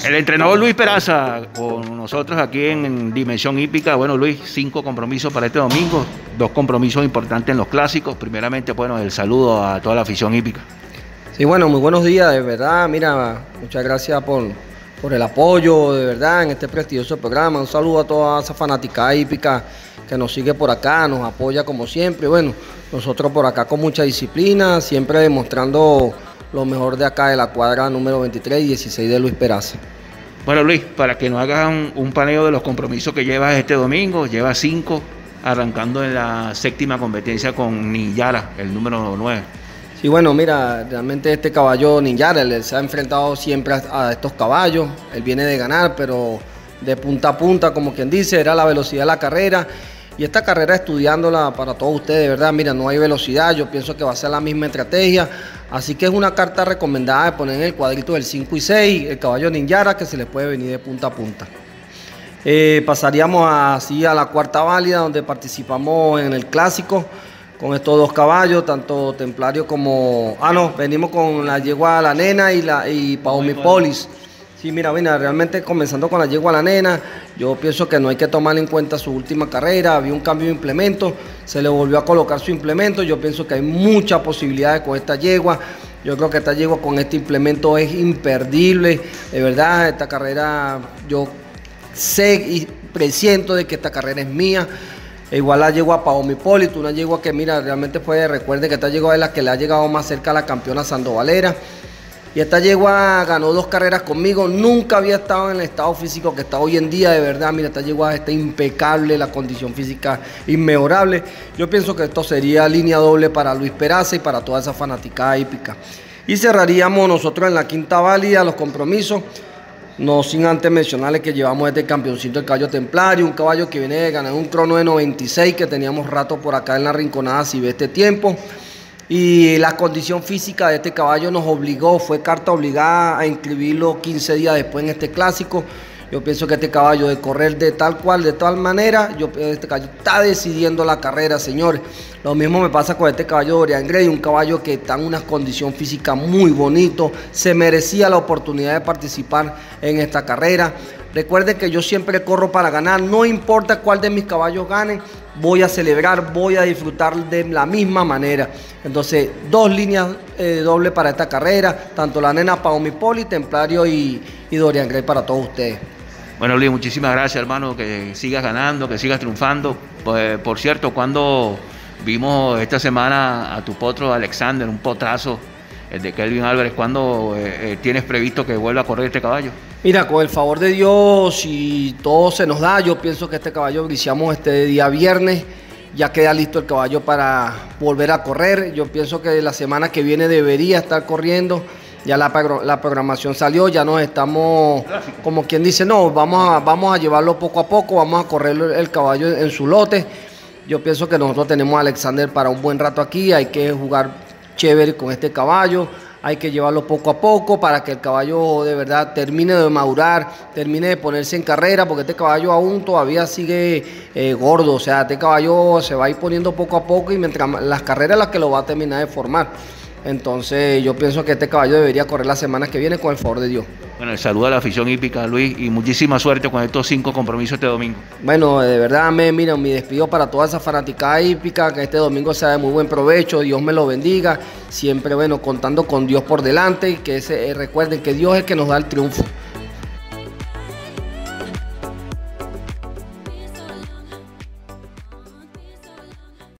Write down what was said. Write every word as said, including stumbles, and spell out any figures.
El entrenador Luis Peraza con nosotros aquí en Dimensión Hípica. Bueno, Luis, cinco compromisos para este domingo, dos compromisos importantes en los clásicos. Primeramente, bueno, el saludo a toda la afición hípica. Sí, bueno, muy buenos días, de verdad. Mira, muchas gracias por, por el apoyo, de verdad, en este prestigioso programa. Un saludo a toda esa fanática hípica que nos sigue por acá, nos apoya como siempre. Bueno, nosotros por acá con mucha disciplina, siempre demostrando lo mejor de acá de la cuadra número veintitrés y dieciséis de Luis Peraza. Bueno, Luis, para que nos hagan un paneo de los compromisos que llevas este domingo, llevas cinco, arrancando en la séptima competencia con Ninjara, el número nueve. Sí, bueno, mira, realmente este caballo Ninjara, él se ha enfrentado siempre a, a estos caballos, él viene de ganar, pero de punta a punta, como quien dice, era la velocidad de la carrera. Y esta carrera estudiándola para todos ustedes, de verdad, mira, no hay velocidad, yo pienso que va a ser la misma estrategia, así que es una carta recomendada de poner en el cuadrito del cinco y seis, el caballo Ninjara, que se les puede venir de punta a punta. Eh, pasaríamos así a la cuarta válida, donde participamos en el clásico, con estos dos caballos, tanto Templario como... Ah, no, venimos con la yegua La Nena y, la, y Paumipolis. Sí, mira, mira, realmente comenzando con la yegua La Nena, yo pienso que no hay que tomar en cuenta su última carrera, había un cambio de implemento, se le volvió a colocar su implemento, yo pienso que hay muchas posibilidades con esta yegua, yo creo que esta yegua con este implemento es imperdible, de verdad, esta carrera yo sé y presiento de que esta carrera es mía. E igual la yegua Paomi Hipólito, una yegua que mira, realmente fue, recuerde que esta yegua es la que le ha llegado más cerca a la campeona Sandovalera. Y esta yegua ganó dos carreras conmigo, nunca había estado en el estado físico que está hoy en día, de verdad, mira, esta yegua está impecable, la condición física inmejorable. Yo pienso que esto sería línea doble para Luis Peraza y para toda esa fanaticada hípica. Y cerraríamos nosotros en la quinta válida los compromisos, no sin antes mencionarles que llevamos este campeoncito del caballo Templario, un caballo que viene de ganar un crono de noventa y seis, que teníamos rato por acá en la rinconada si ve este tiempo. Y la condición física de este caballo nos obligó, fue carta obligada a inscribirlo quince días después en este clásico. Yo pienso que este caballo de correr de tal cual, de tal manera, yo, este caballo está decidiendo la carrera, señores. Lo mismo me pasa con este caballo Dorian Gray, un caballo que está en una condición física muy bonito, se merecía la oportunidad de participar en esta carrera. Recuerden que yo siempre corro para ganar, no importa cuál de mis caballos gane, voy a celebrar, voy a disfrutar de la misma manera. Entonces, dos líneas eh, doble para esta carrera, tanto La Nena, Paomi Poli, Templario y, y Dorian Gray para todos ustedes. Bueno, Luis, muchísimas gracias, hermano, que sigas ganando, que sigas triunfando. Pues, por cierto, cuando vimos esta semana a tu potro Alexander, un potrazo, el de Kelvin Álvarez, ¿cuándo eh, eh, tienes previsto que vuelva a correr este caballo? Mira, con el favor de Dios, si todo se nos da, yo pienso que este caballo briciamos este día viernes, ya queda listo el caballo para volver a correr. Yo pienso que la semana que viene debería estar corriendo. Ya la, la programación salió, ya nos estamos, como quien dice, no, vamos a, vamos a llevarlo poco a poco, vamos a correr el caballo en, en su lote. Yo pienso que nosotros tenemos a Alexander para un buen rato aquí, hay que jugar chévere con este caballo, hay que llevarlo poco a poco para que el caballo de verdad termine de madurar, termine de ponerse en carrera, porque este caballo aún todavía sigue eh, gordo, o sea, este caballo se va a ir poniendo poco a poco y mientras las carreras las que lo va a terminar de formar. Entonces yo pienso que este caballo debería correr la semana que viene con el favor de Dios. Bueno, el saludo a la afición hípica, Luis, y muchísima suerte con estos cinco compromisos este domingo. Bueno, de verdad, me, mira, mi despido para toda esa fanaticada hípica, que este domingo sea de muy buen provecho, Dios me lo bendiga, siempre, bueno, contando con Dios por delante, y que ese, eh, recuerden que Dios es el que nos da el triunfo.